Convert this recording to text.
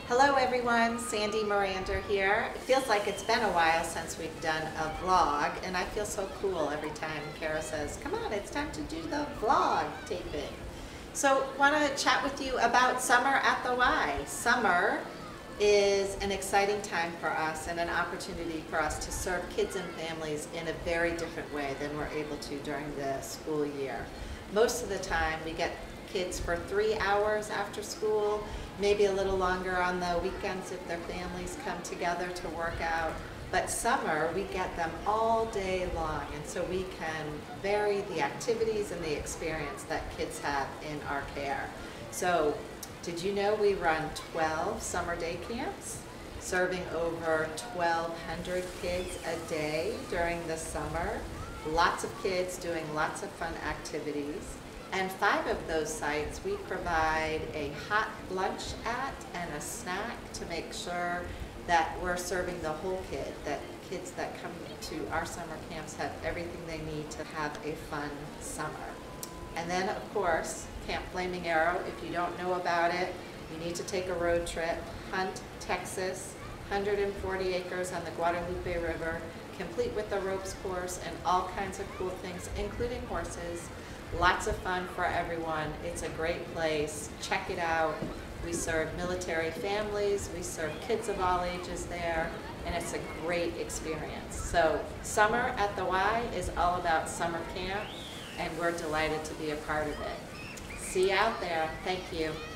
Hello everyone, Sandy Mirander here. It feels like it's been a while since we've done a vlog, and I feel so cool every time Kara says, come on, it's time to do the vlog taping. So want to chat with you about Summer at the Y. Summer is an exciting time for us and an opportunity for us to serve kids and families in a very different way than we're able to during the school year. Most of the time we get kids for 3 hours after school, maybe a little longer on the weekends if their families come together to work out. But summer, we get them all day long, and so we can vary the activities and the experience that kids have in our care. So, did you know we run 12 summer day camps, serving over 1,200 kids a day during the summer? Lots of kids doing lots of fun activities. And 5 of those sites we provide a hot lunch at and a snack to make sure that we're serving the whole kid, that kids that come to our summer camps have everything they need to have a fun summer. And then of course, Camp Flaming Arrow, if you don't know about it, you need to take a road trip. Hunt, Texas, 140 acres on the Guadalupe River, complete with the ropes course and all kinds of cool things, including horses. Lots of fun for everyone. It's a great place. Check it out. We serve military families, we serve kids of all ages there, and it's a great experience. So Summer at the Y is all about summer camp, and we're delighted to be a part of it. See you out there. Thank you.